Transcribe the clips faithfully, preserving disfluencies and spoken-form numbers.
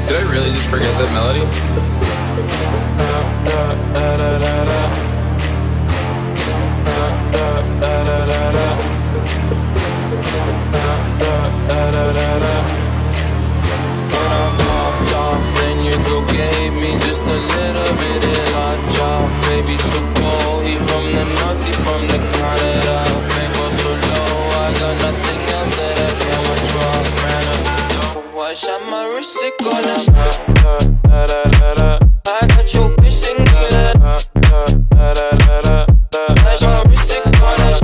Did I really just forget that melody? When I popped off, then your girl gave me just a little bit of hot job. Baby, so cold, he from the north, he from the Canada. Mango so low, I got nothing else that I can withdraw. Ran up the door, I shot my wrist, it go like I got your bitch singing like I shot my wrist, it go like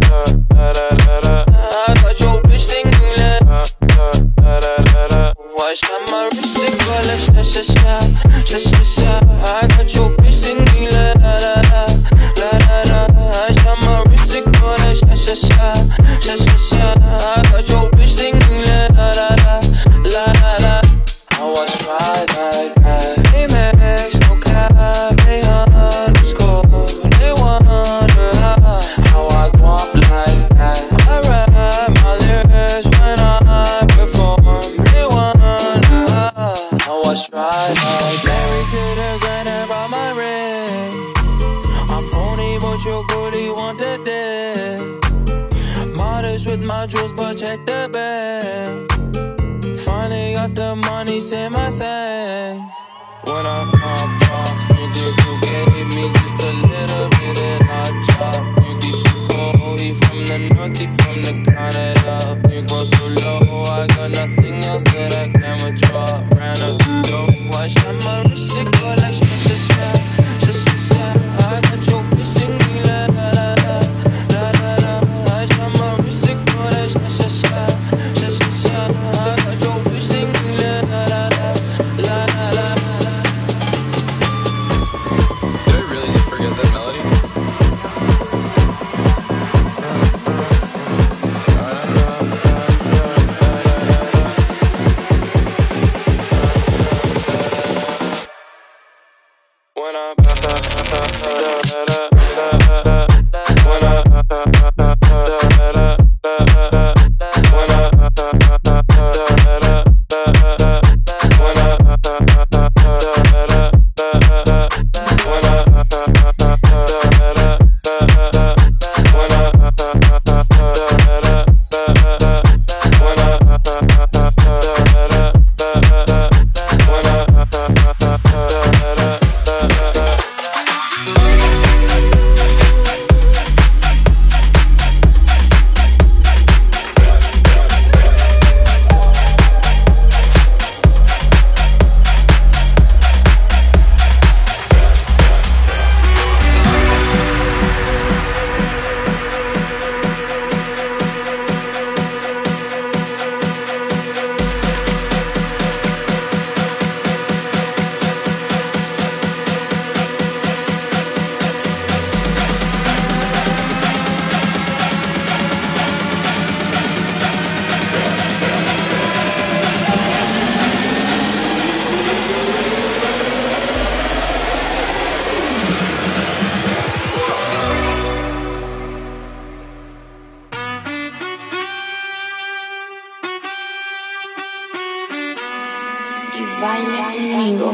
I got your bitch singing like watch how my wrist, it go like sha sha sha sha sha sha. I got your bitch singing la la la la la la. I shot my wrist, it go like sha sha sha sha sha sha. I got your bitch singing la la la la la la. I was right like that. Amex, no cap, they underscore, they wonder how I go up like that. I rap my lyrics when I perform, they wonder how I was right like that. Married to the grind and brought my ring. I'm pony, but your booty want the day. Modest with my jewels, but check the bag. Finally got the money, say my thanks. When I popped off, nigga, you gave me just a little bit of hot job. Nigga, so cold, he from the north, he from the Canada. Nigga, so low, I got nothing else that I can withdraw. Ran up the door, I shot my wrist, it go like sha sha sha sha sha sha. I got your bitch singing la la la la la la. I shot my wrist, it go like sha sha sha sha sha sha. I got your bitch singing la la la la la la. Did I really just forget that melody? When I when Baila conmigo.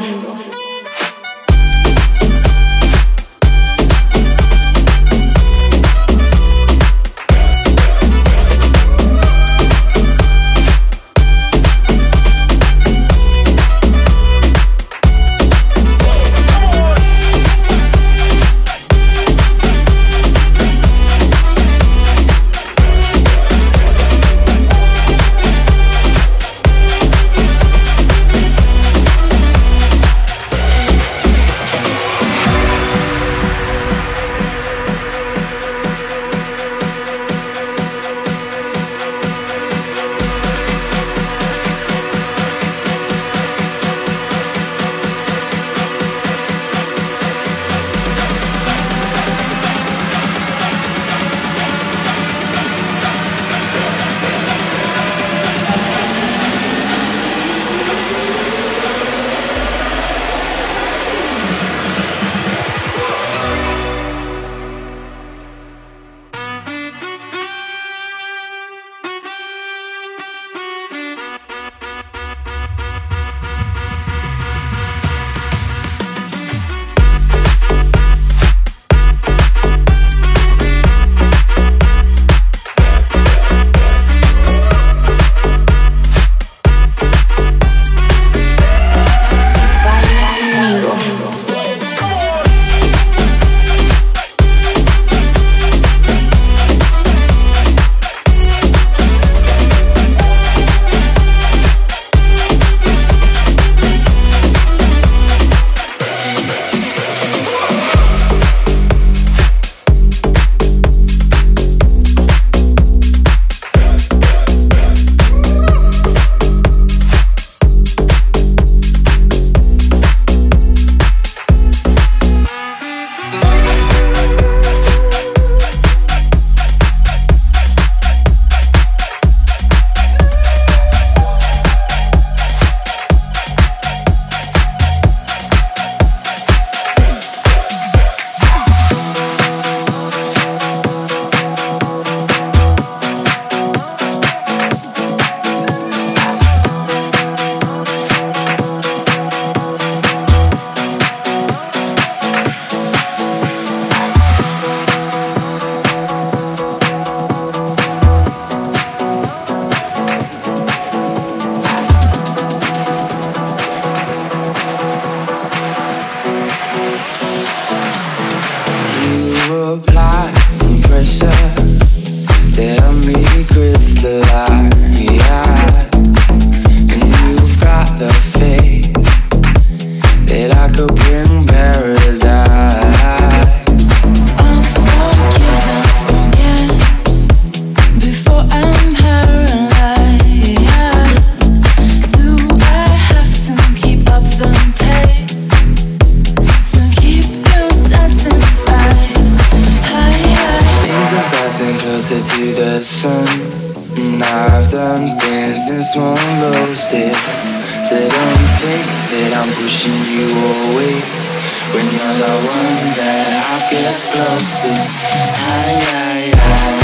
down those stairs. Said don't think that I'm pushing you away when you're the one that I get closest. Hi, hi, hi.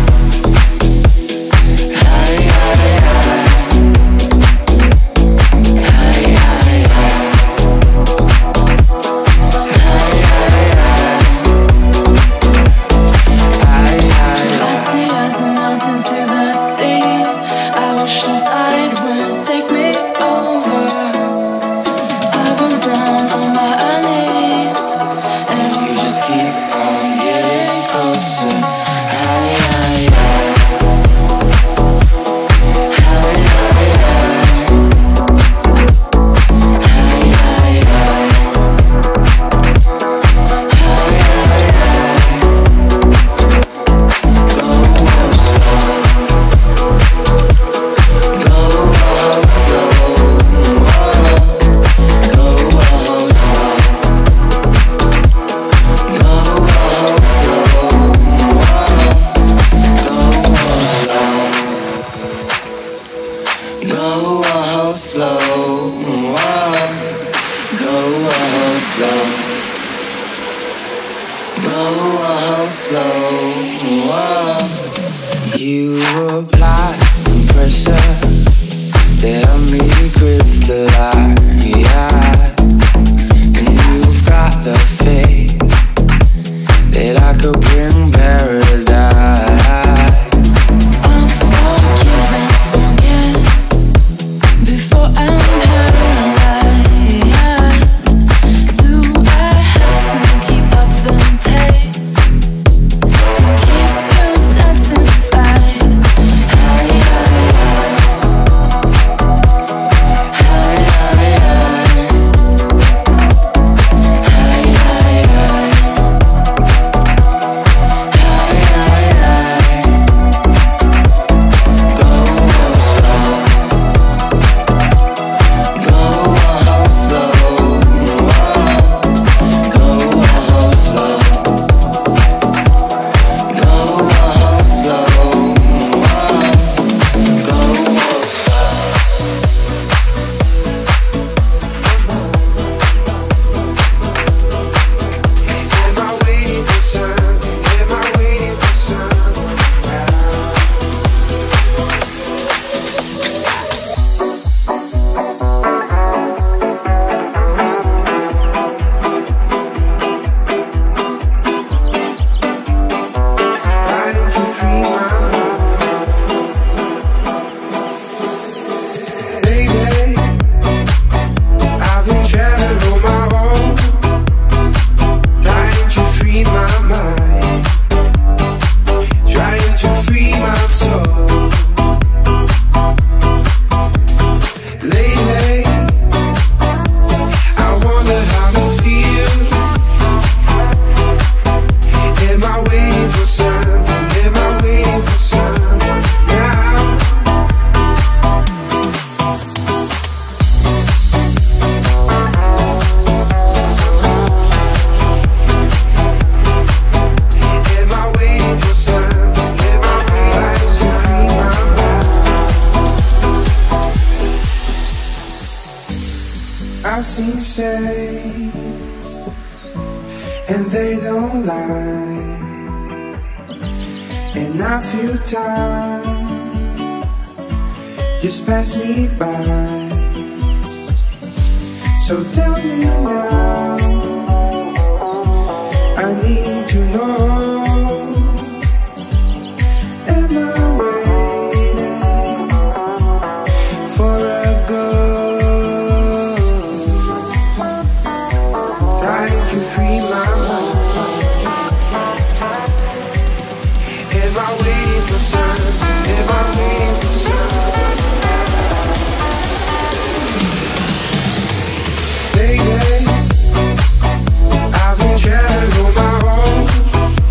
Hi, hi, hi. I've seen saints and they don't lie, and I feel time just pass me by. So tell me now, I need to know, am I waiting for a girl? Trying to free my mind. Am I waiting for sun? Am I waiting for sun? Baby, I've been traveling on my own,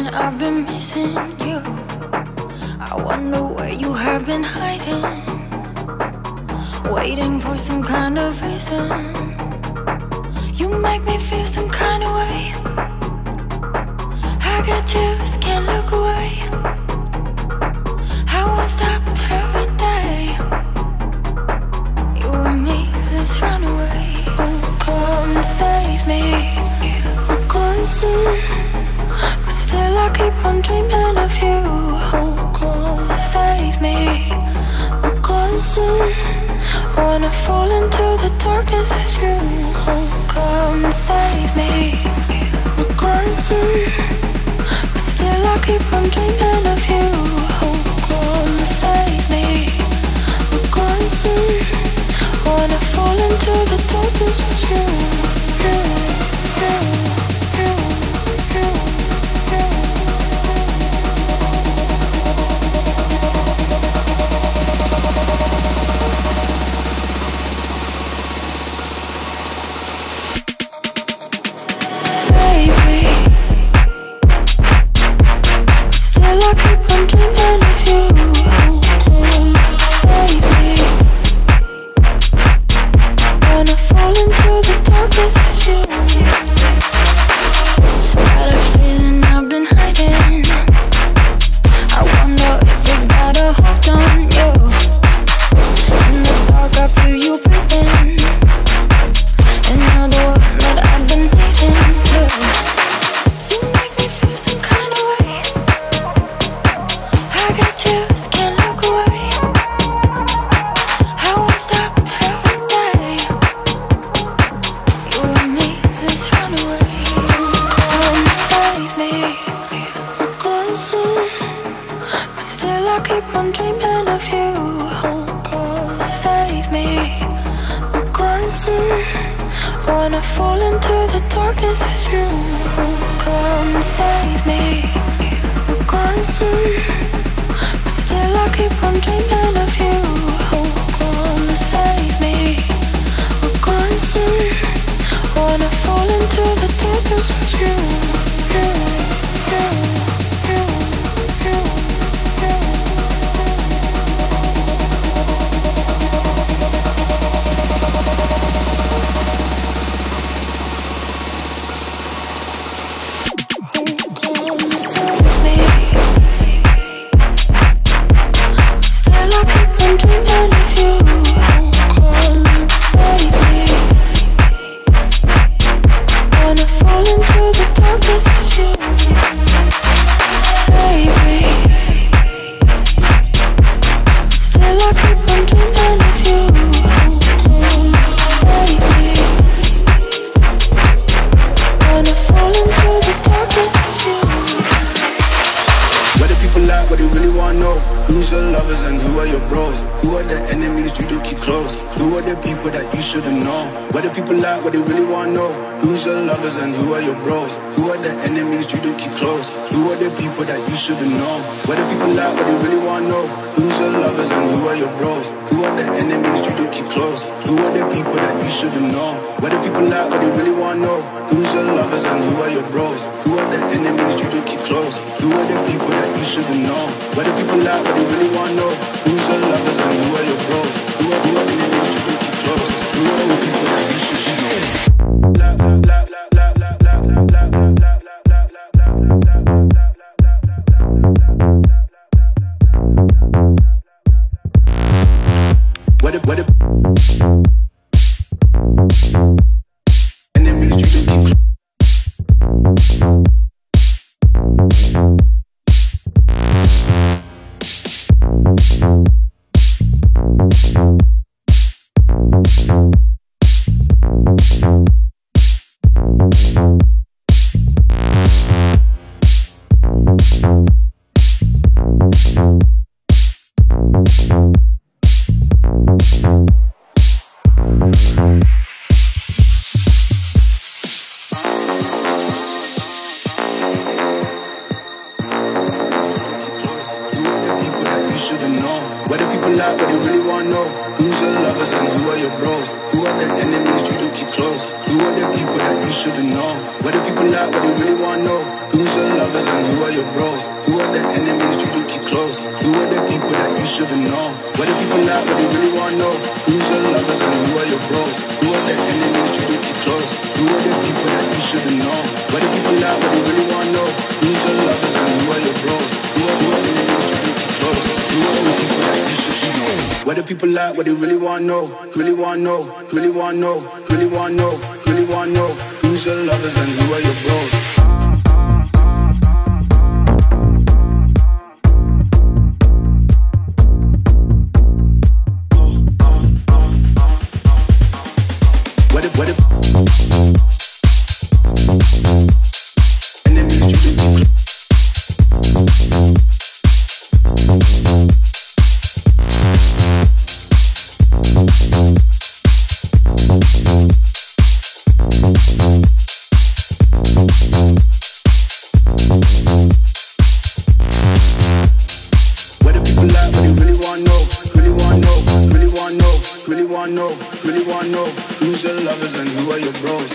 and I've been missing you. I wonder where you have been hiding, waiting for some kind of reason. You make me feel some kind of way. I got chills, can't look away. I won't stop every day. You and me, let's run away. Oh, come save me. I'm crazy, but still I keep on dreaming of you. Oh, come save me. I'm crazy, wanna fall into the darkness with you. Oh, come save me. I'm crazy, but still I keep on dreaming of you. Oh, come save me. I'm crazy, wanna fall into the darkness with you. You, you, you, you, you. Baby, still I keep on dreaming of you. Save me. Wanna fall into the darkness with you. Got a feeling I've been hiding. I wonder if you got a hold on you. In the dark I feel you breathing, and you're the one that I've been needing. You, you make me feel some kind of way. I got chills, can't look away. I won't stop every day. You and me, let's run away. Come save me. I'm crazy, but still I keep on dreaming of you. Oh, come save me. I'm crazy, wanna fall into the darkness with you. Oh, come save me. I'm crazy, but still I keep on dreaming of you. Oh, come save me. I'm crazy, wanna fall into the darkness with you. You, you, you, you, you. Come save me. Still I keep on dreaming of you. Come save me. Wanna fall into the darkness with you. Baby, still I keep on dreaming of you. Come save me. Wanna fall into the darkness with you. Where the people at, what they really wanna know? Who's your lovers and who are your bros? Who are the enemies you do keep close? Who are the people that you shouldn't know? Where the people at, what they really wanna know? Who's your lovers and who are your bros? Who are the enemies you do keep close? Who are the people that you shouldn't know? Where the people at, what they really wanna know? Who's your lovers and who are your bros? Who are the enemies you do keep close? Who are the people that you shouldn't know? Where the people at, what they really wanna know? Who's your lovers and who are your bros? Who are the enemies you do keep close? Who are the people that you shouldn't know? Where the people at, what they really wanna know? Who's your lovers and who are your bros? Who are, who are the enemies you do keep close? Who are the people that you should know? La la la la la la la la la la Where the, where the enemies you do keep close. they really wanna know? Who's your lovers and who are your bros? Who are the enemies you do keep close? Who are the people that you shouldn't know? What do people like, what they really wanna know? Who's your lovers and who are your bros? Who are the enemies you do keep close? Who are the people that you shouldn't know? What do people like, what they really wanna know? Who's your lovers and who are your bros? Who are the enemies you do keep close? Who are the people that you shouldn't know? What do people like, what they really wanna know? Who's your lovers and who are your bros? Who are the enemies you do keep close? Who are the people that you shouldn't know? What do people like, what they really wanna know? Really wanna know, really wanna know, really wanna know, really wanna know. Who's your lovers and who are your bros? What if, what if enemies you do keep What if people like, what they really wanna know? Really wanna know, really wanna know, really wanna know, really wanna know. Who's your lovers and who are your bros?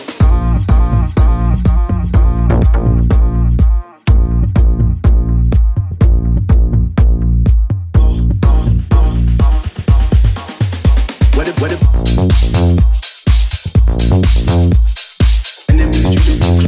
What if, what if enemies you do keep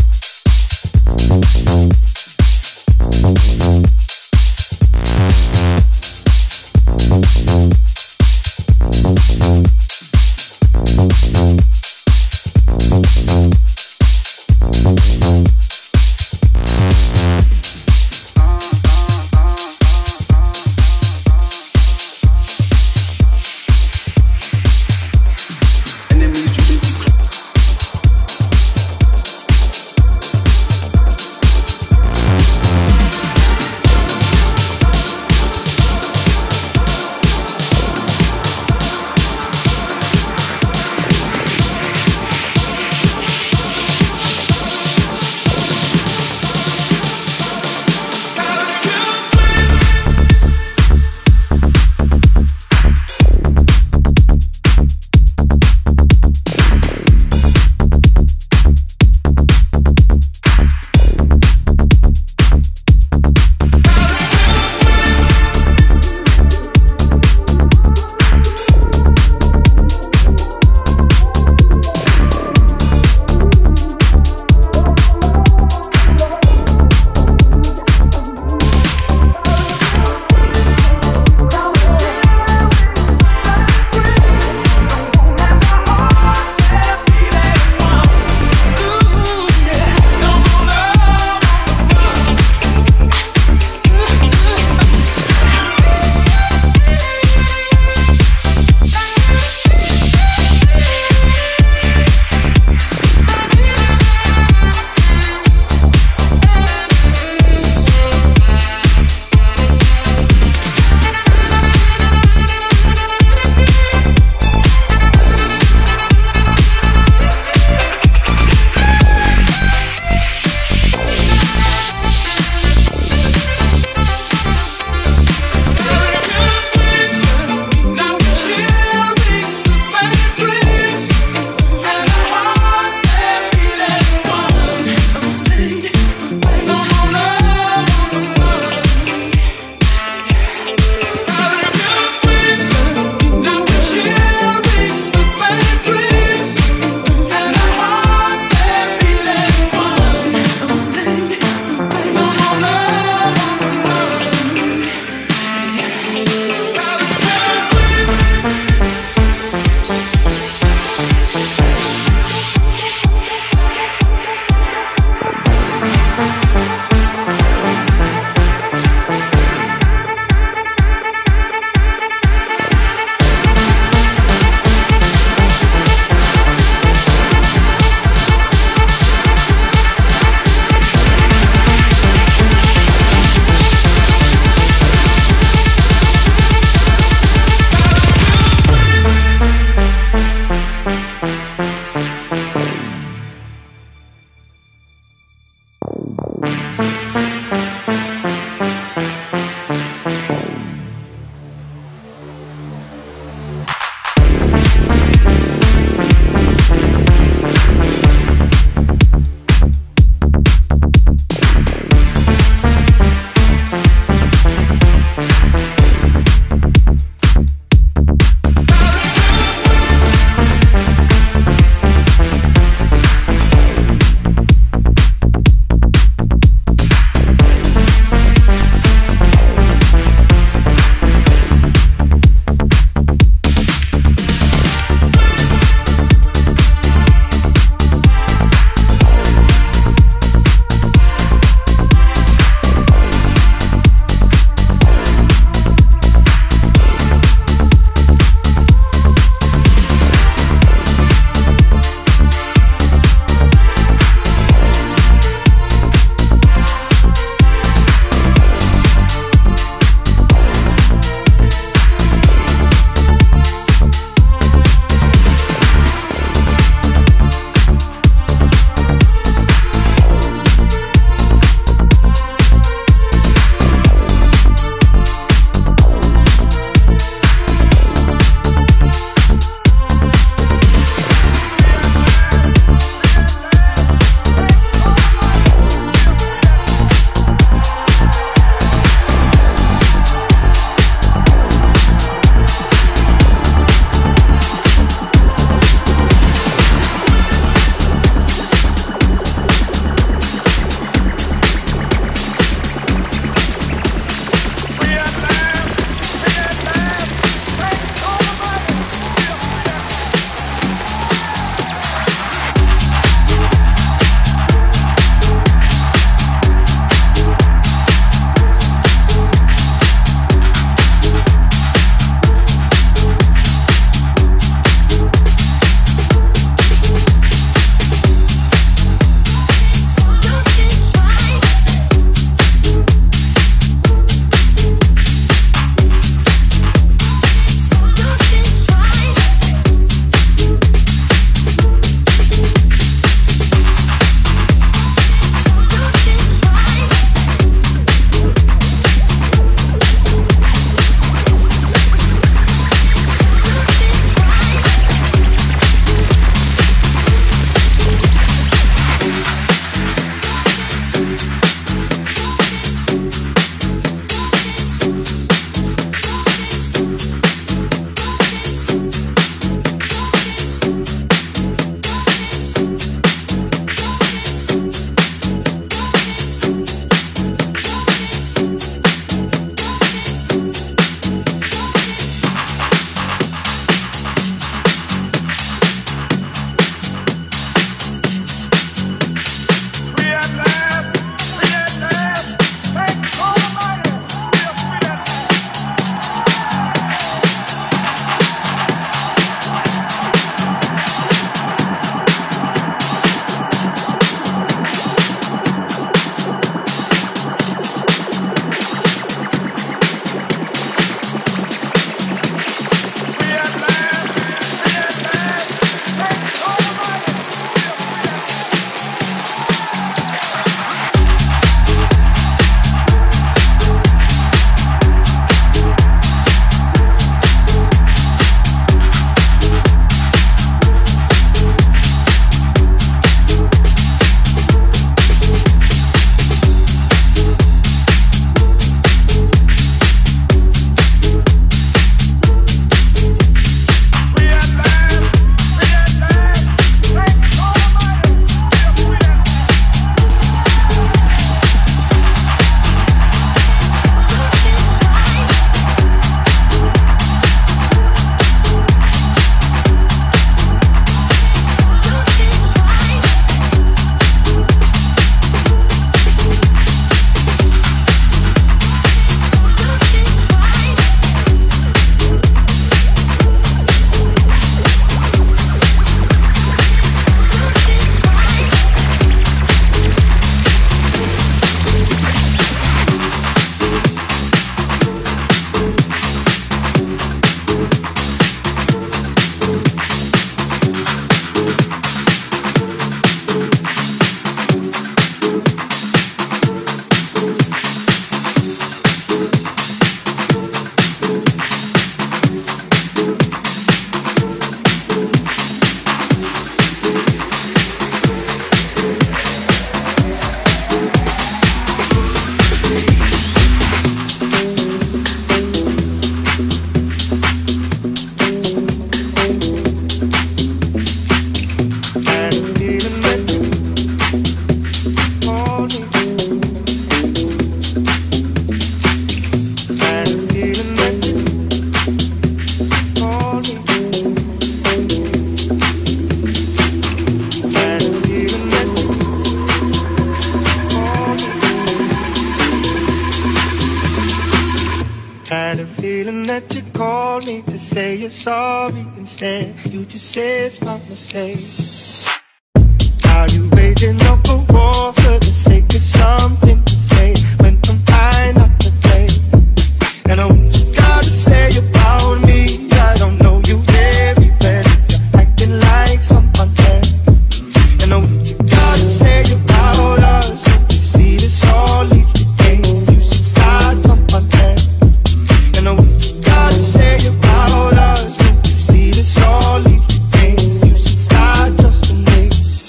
called me to say you're sorry. Instead, you just said it's my mistake. Are you waging up a war for the sake of something to say when I'm high not to play? And I want you gotta say about me. I don't know you very well. You're acting like someone else. And I want you gotta say about us. You see this all leads to games. You should start someone else. And I want you gotta say about us. You see this all leads to games. You should start trusting me.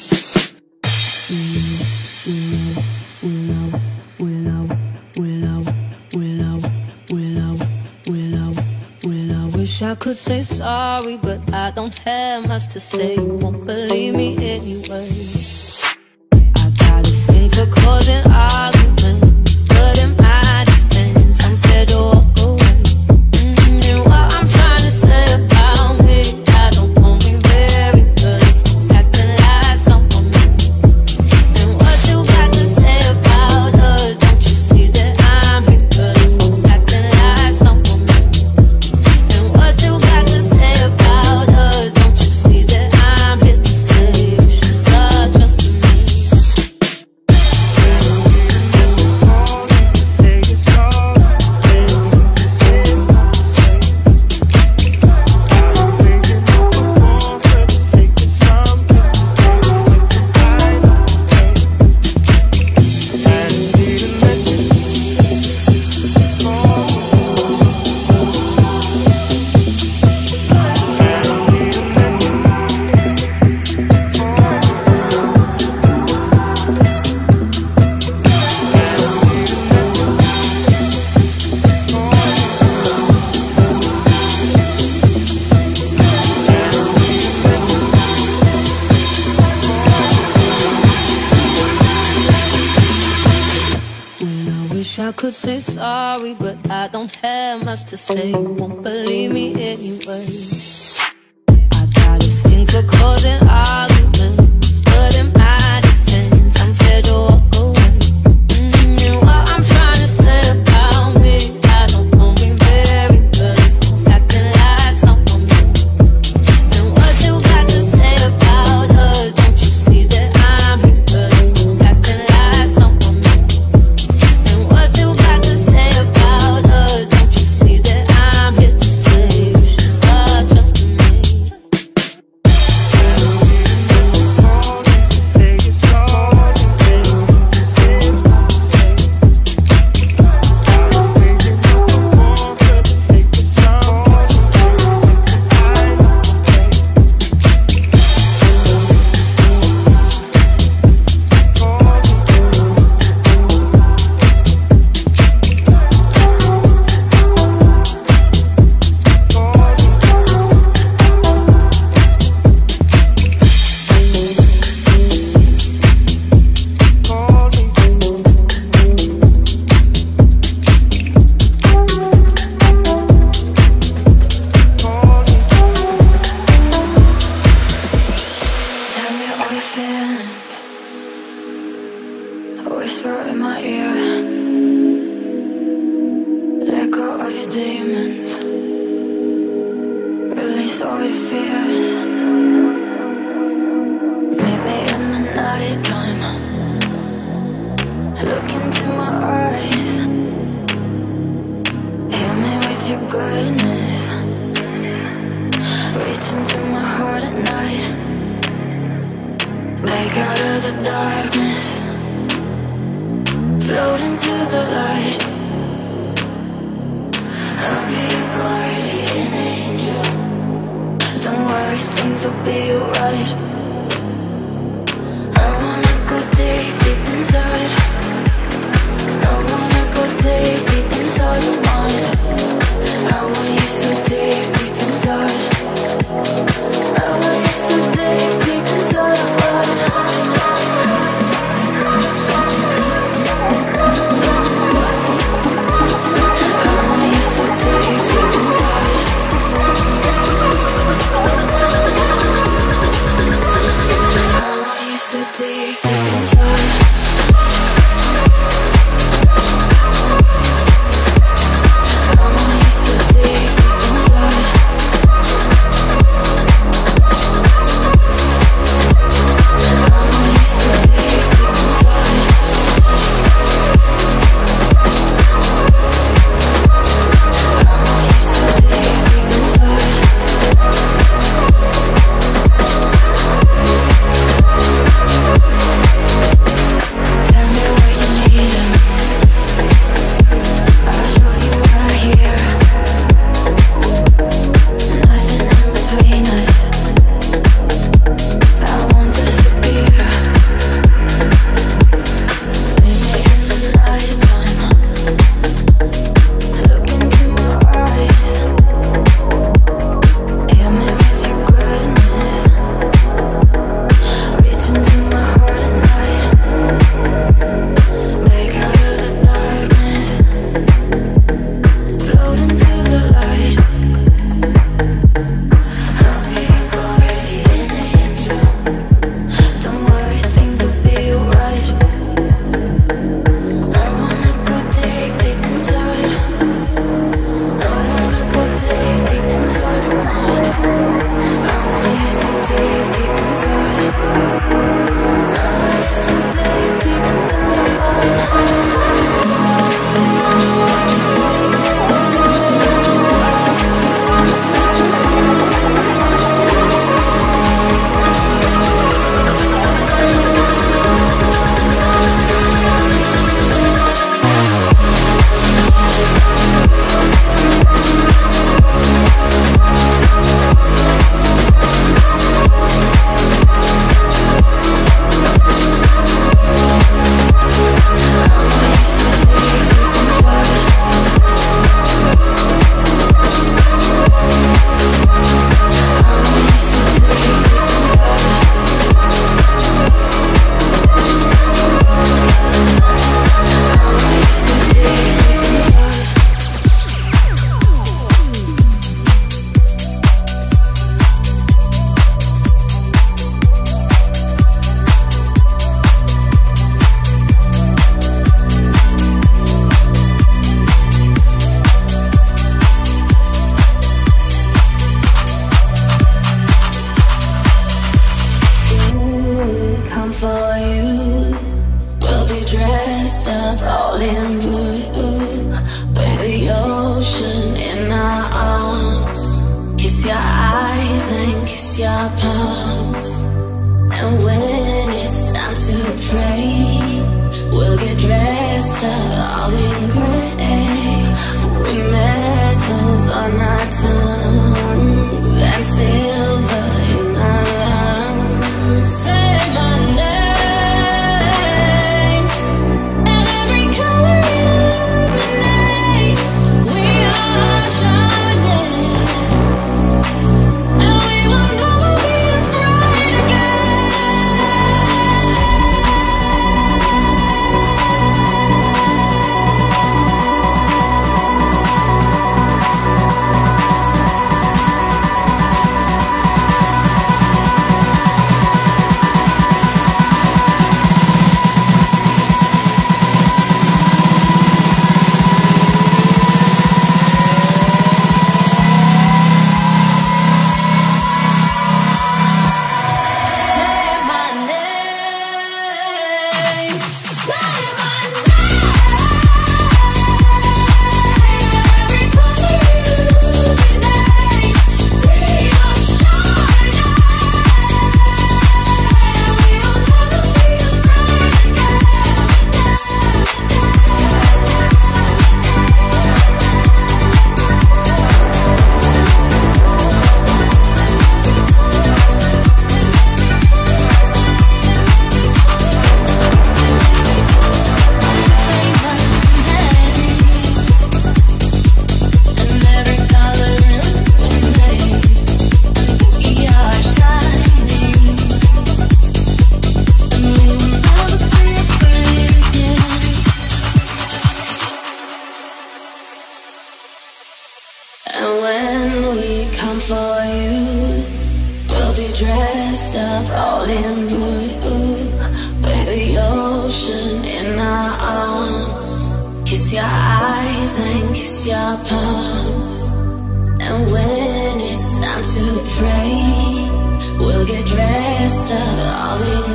Wish I could say sorry, but I don't have much to say. You won't believe me anyway. I got a thing for causing arguments, but in my defense, I'm scared to walk away. Mm-hmm. And what I'm trying to say about me, I don't know me very well if I'm acting like someone else. And what you got to say about us, don't you see that I'm here, girl, if I'm acting like someone else. What you got to say about us? Don't you see that I'm here to say you should start trusting me? Wish I could say sorry, but I don't have much to say. You won't believe me anyway. I got a thing for causing arguments, but in my defense, I'm scared to walk away. Mm-hmm. And what I'm trying to say about me, I don't know me very well if I'm acting like someone else. And what you got to say about us? Don't you see that I'm here, girl, if I'm acting like someone else? What you got to say about us? Don't you see that I'm here to say you should start trusting me? Tell me all your feelings, whisper in my ear. Let go of your demons, release all your fears. Meet me in the night time, look into my eyes, heal me with your goodness, reach into my heart at night. Break out of the darkness, float into the light. I'll be your guardian angel. Don't worry, things will be alright. I wanna go deep, deep inside. I wanna go deep, deep inside your mind. I want you so deep, deep inside. I want you so deep, deep inside your mind. I want you so deep, deep inside. kiss your palms. And when it's time to pray, we'll get dressed up all in gray, with metals on our tongues and silver in our lungs. Say my name, and every color illuminate. We are shining, and we will never be afraid again. And when we come for you, we'll be dressed up all in blue, with the ocean in our arms. Kiss your eyes and kiss your palms. And when it's time to pray, we'll get dressed up all in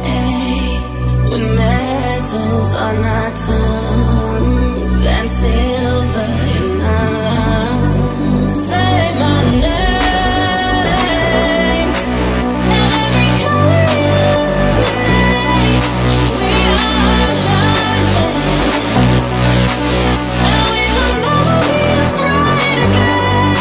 gray, with metals on our tongues and silver in our lungs. Say my name, and every color illuminate. We are shining, and we will never be afraid again.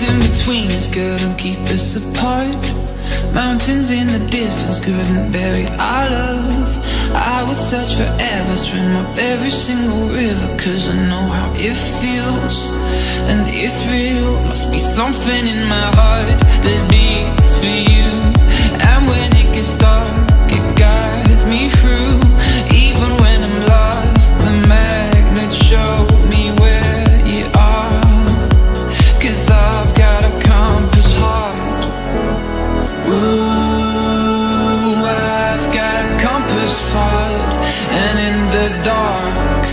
Nothing between us couldn't keep us apart. Mountains in the distance couldn't bury our love. I would search forever, swim up every single river, cause I know how it feels, and it's real. Must be something in my heart that beats for you. And when it gets dark, it guides me through. Even when I'm lost, the magnets show me where you are, cause I've got a compass heart. Ooh, I've got a compass heart. And in the dark,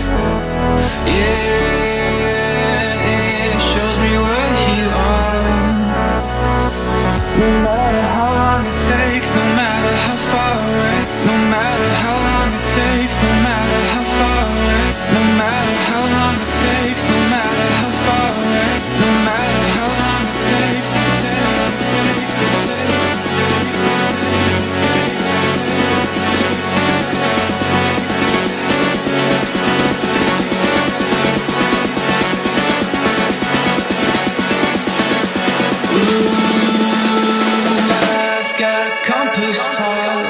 yeah, it shows me where you are. No matter how long it takes, no matter how far away, no matter how long it takes, no matter how far away, no matter how long it takes, no matter how far away, no matter how long it takes, it takes, it takes, it takes. I've got a compass heart.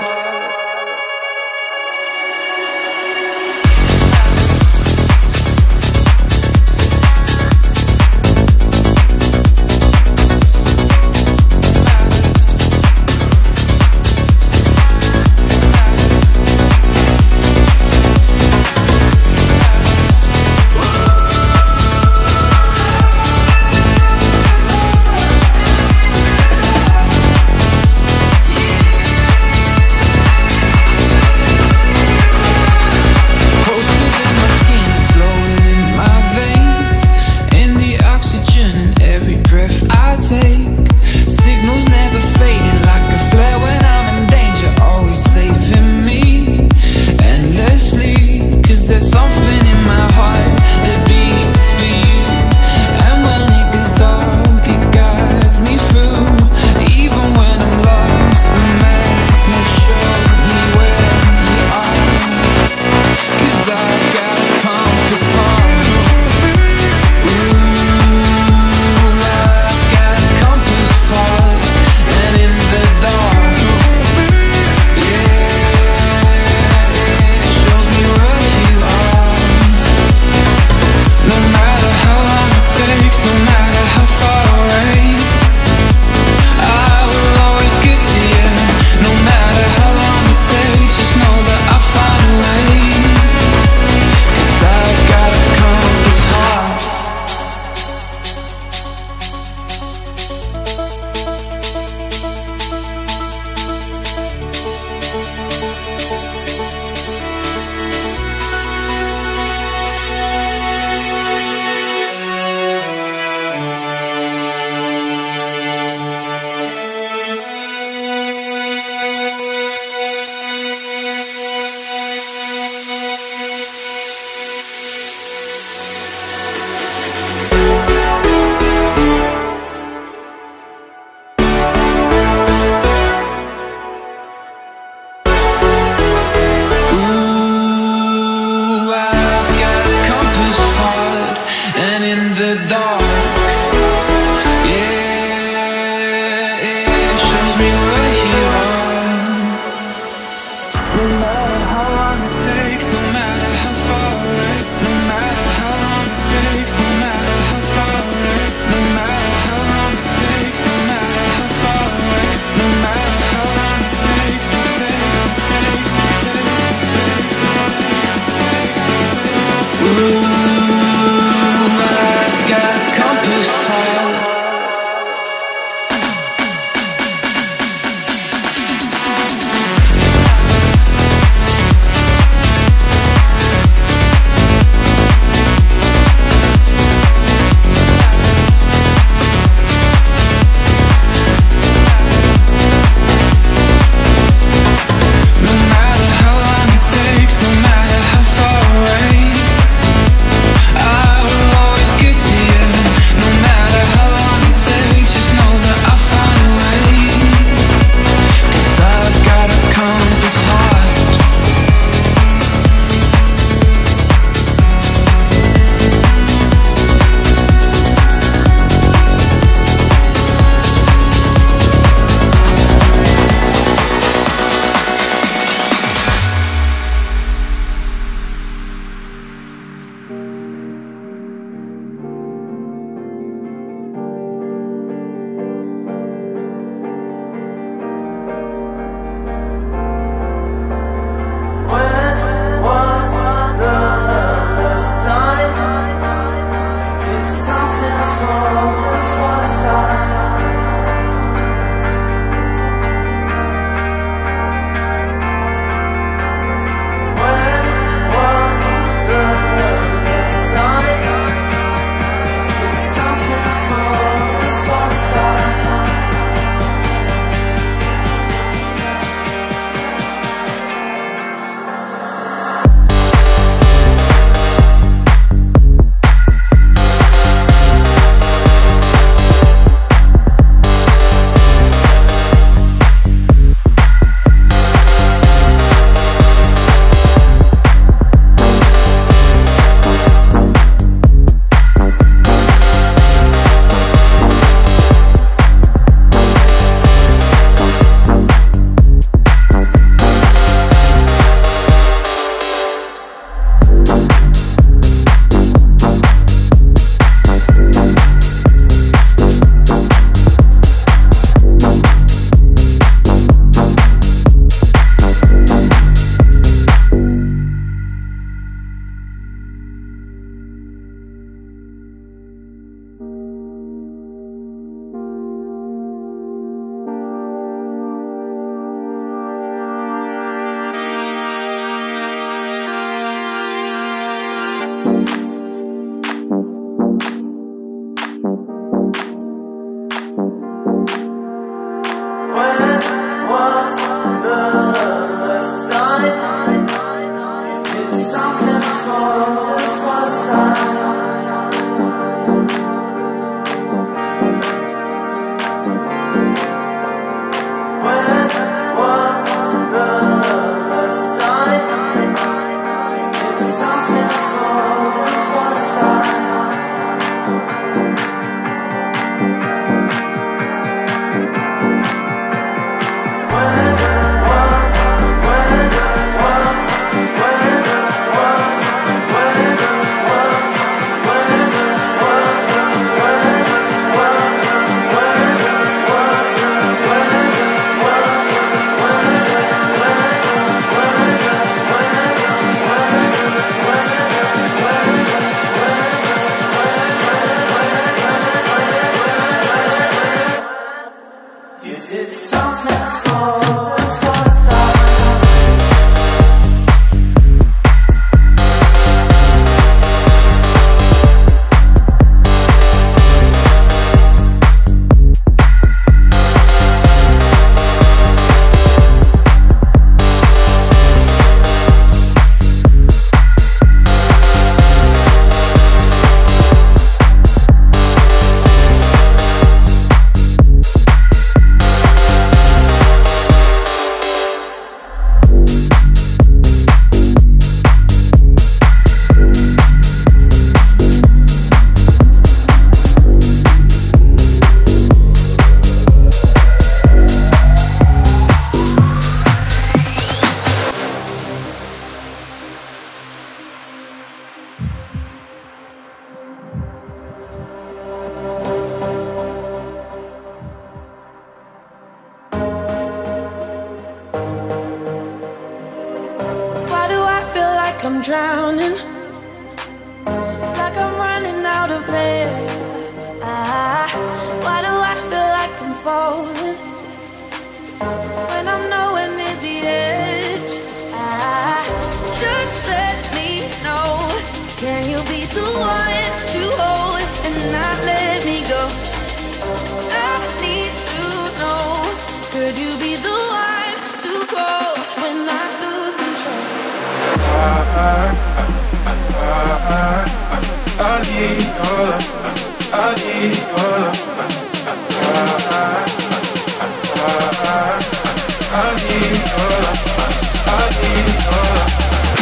I'm drowning, like I'm running out of air. Ah, why do I feel like I'm falling when I'm nowhere near the edge? Ah, just let me know, can you be the one to hold and not let me go? I need to know, could you be the one to go when I lose control? I, I, I, I, I, I need your love. I need your love. I, I, I, I, I need your love. I need your love.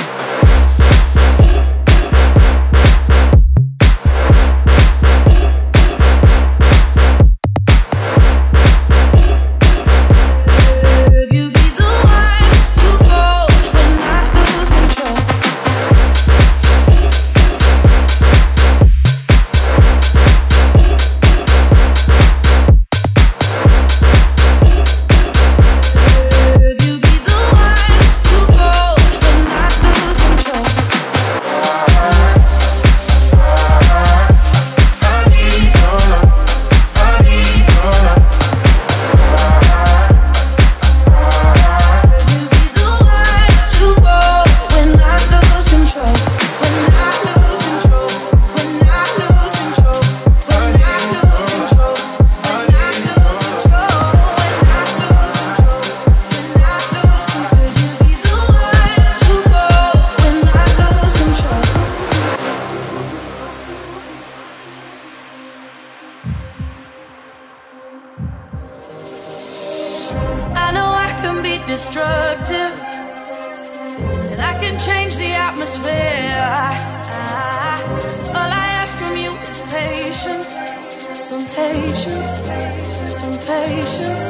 Destructive, and I can change the atmosphere. Ah, all I ask from you is patience, some patience, some patience.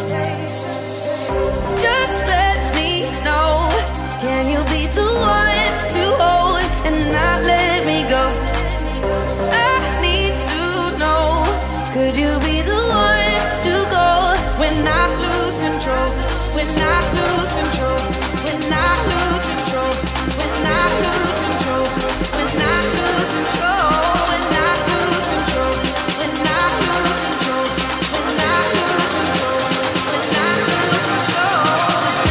Just let me know, can you be the one to hold and not let me go? I need to know, could you be the one to go when I lose control? When I lose control, when I lose control, when I lose control, when I lose control, when I lose control, when I lose control, when I lose control, when I lose control.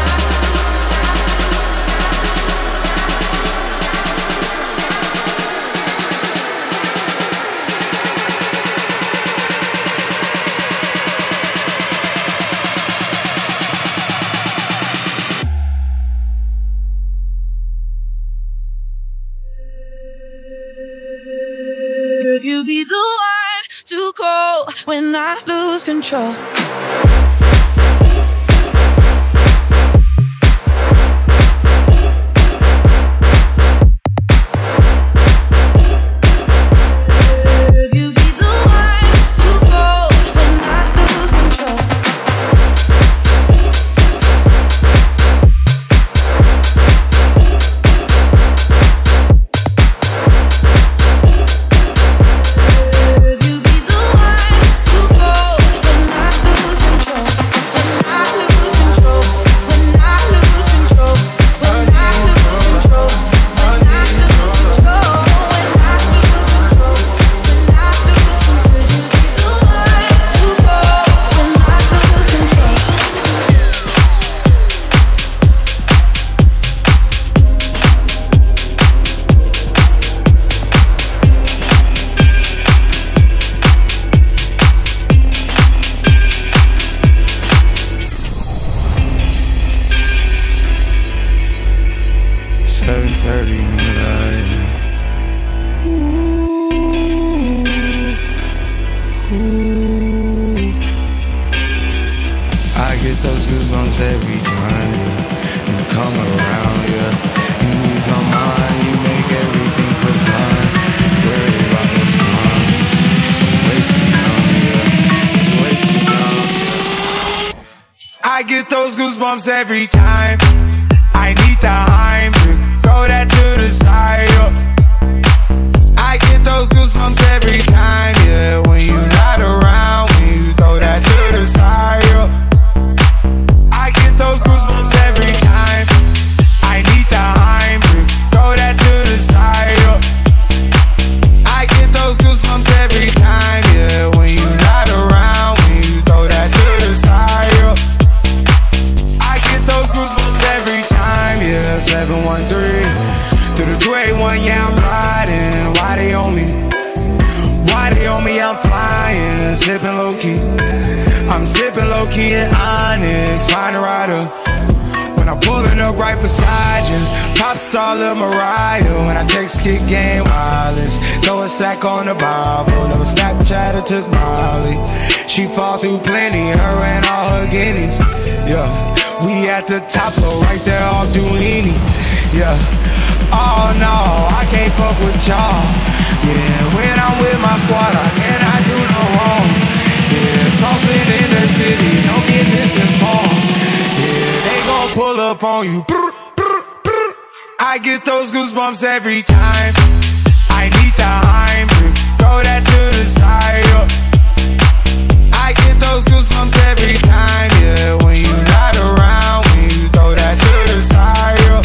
Could you be the one to call when I lose control? seven thirty in the night. Ooh, ooh. I get those goosebumps every time you come around, yeah. You ease my mind, you make everything feel fine. Worry about those comments, I'm way too young, yeah. It's way too young, yeah. I get those goosebumps every time I need the Heimlich, throw that to the side, yeah. I get those goosebumps every time, yeah. When you're not around, when you throw that to the side, yeah. I get those goosebumps every time I need the Heimlich, throw that to the sipping low-key in Onyx, find a rider. When I'm pulling up right beside you, pop star Lil Mariah. When I text kick game wireless, throw a stack on the Bible. Never Snapchat or took Molly. She fall through plenty, her and all her guineas. Yeah, we at the top floor, right there off Duini. Yeah, oh no, I can't fuck with y'all. Yeah, when I'm with my squad, I cannot do no wrong. Yeah, saucepan in the city, don't get misinformed. Yeah, they gon' pull up on you. Brr, brr, brr. I get those goosebumps every time. I need the Heimlich, throw that to the side. Yeah. I get those goosebumps every time. Yeah, when you're not around, when you throw that to the side. Yeah.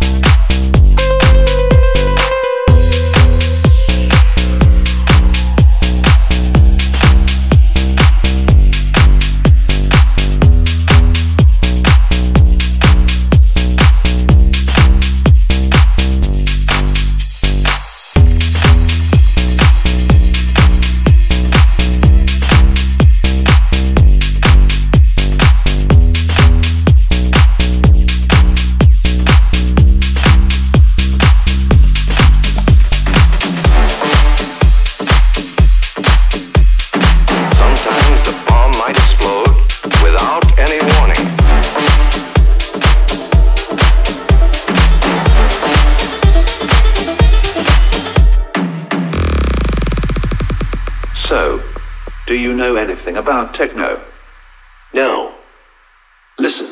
So, do you know anything about techno? No. Listen.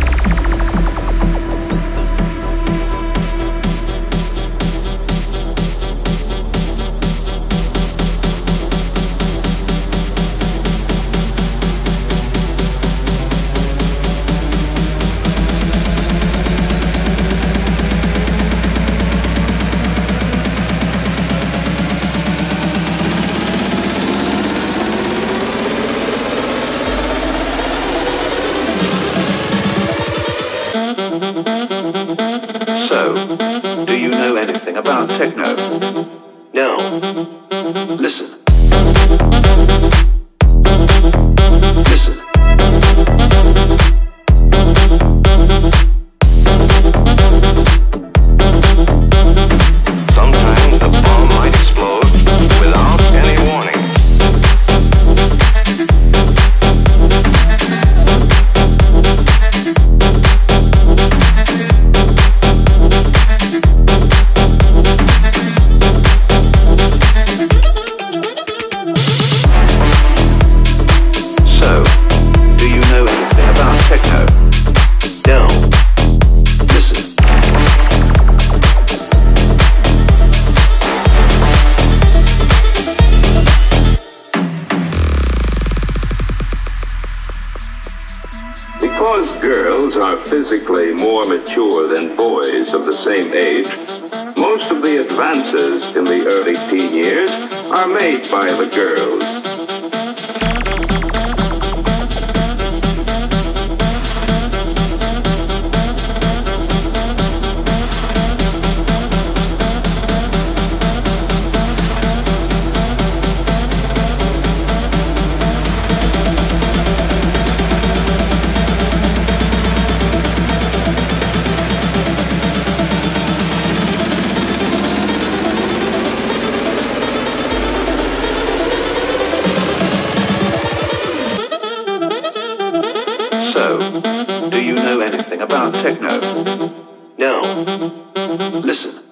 So, do you know anything about techno? No. Listen. Listen. Sometimes the bomb might explode without any warning. Because girls are physically more mature than boys of the same age, most of the advances in the early teen years are made by the girls. So, do you know anything about techno? No. Listen.